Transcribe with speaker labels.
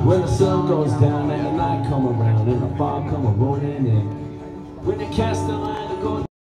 Speaker 1: When the sun goes down and the night come around and the fog comes